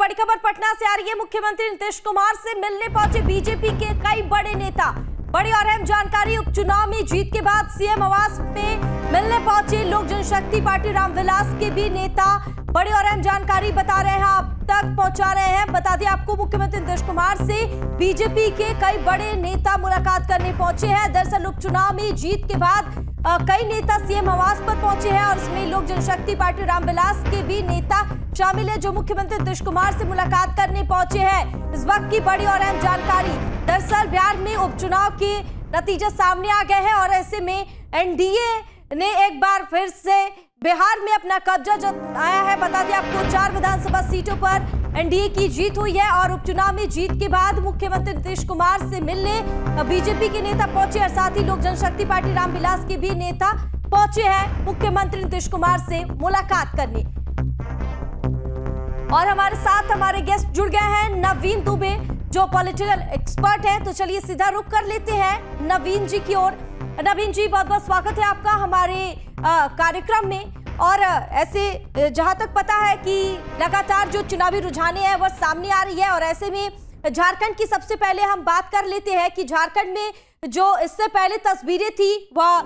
बड़ी खबर पटना से आ रही है। मुख्यमंत्री नीतीश कुमार से मिलने पहुंचे बीजेपी के कई बड़े नेता। बड़ी और अहम जानकारी, उपचुनाव में जीत के बाद सीएम आवास पे मिलने पहुंचे लोक जनशक्ति पार्टी रामविलास के भी नेता। बड़ी और अहम जानकारी बता रहे हैं, आप तक पहुंचा रहे हैं। बता दें आपको, मुख्यमंत्री नीतीश कुमार से बीजेपी के कई बड़े नेता मुलाकात करने पहुंचे हैं। दरअसल उपचुनाव में जीत के बाद कई नेता सीएम आवास पर पहुंचे हैं और इसमें लोक जनशक्ति पार्टी रामविलास के भी नेता शामिल है, जो मुख्यमंत्री नीतीश कुमार से मुलाकात करने पहुंचे हैं। इस वक्त की बड़ी और अहम जानकारी, दरअसल बिहार में उपचुनाव के नतीजे सामने आ गए हैं और ऐसे में एनडीए ने एक बार फिर से बिहार में अपना कब्जा जताया है। बता दें आपको, 4 विधानसभा सीटों पर एनडीए की जीत हुई है और उपचुनाव में जीत के बाद मुख्यमंत्री नीतीश कुमार से मिलने बीजेपी के नेता पहुंचे और साथ ही लोक जनशक्ति पार्टी रामविलास के भी नेता पहुंचे हैं मुख्यमंत्री नीतीश कुमार से मुलाकात करने। और हमारे साथ हमारे गेस्ट जुड़ गए हैं, नवीन दुबे, जो पॉलिटिकल एक्सपर्ट हैं। तो चलिए सीधा रुख कर लेते हैं नवीन जी की ओर। नवीन जी, बहुत बहुत स्वागत है आपका हमारे कार्यक्रम में। और ऐसे जहां तक पता है कि लगातार जो चुनावी रुझाने हैं वह सामने आ रही है और ऐसे में झारखंड की सबसे पहले हम बात कर लेते हैं कि झारखंड में जो इससे पहले तस्वीरें थी वह